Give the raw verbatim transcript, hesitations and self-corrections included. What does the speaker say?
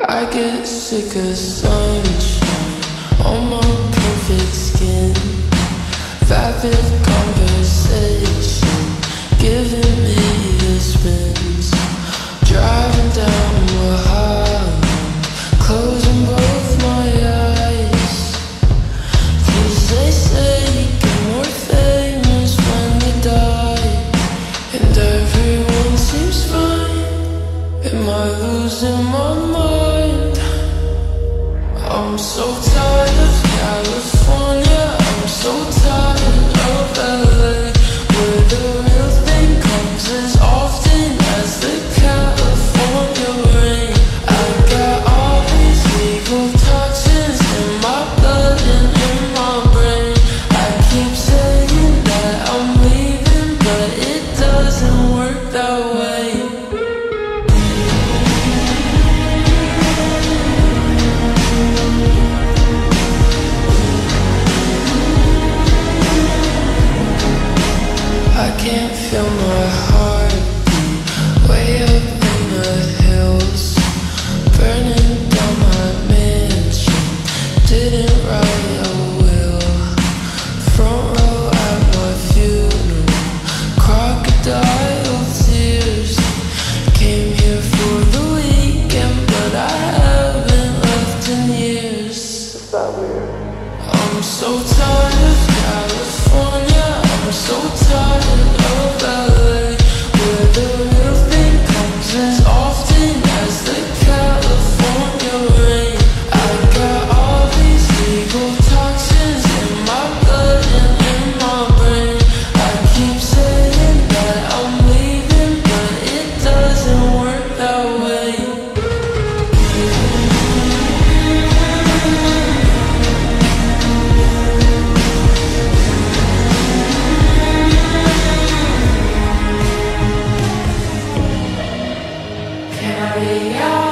I get sick of sunshine on my perfect skin. Vapid conversation giving me the spins. Driving down Mulholland, closing both my eyes. 'Cause they say you get more famous when you die, and everyone seems fine. Am I losing my mind? I'm so tired of California, I'm so tired of L A, where the real thing comes as often as the California rain. I got all these legal toxins in my blood and in my brain. I keep saying that I'm leaving, but it doesn't work that way. I can't feel my heartbeat way up in the hills, burning down my mansion, didn't write a will. Front row at my funeral, crocodile tears. Came here for the weekend, but I haven't left in years. Is that weird? I'm so tired of California, I'm so tired of L A, where the real thing comes as often as the California rain. I got all these legal toxins in my blood and in my brain. I keep saying that I'm leaving, but it doesn't work that way. Carry on.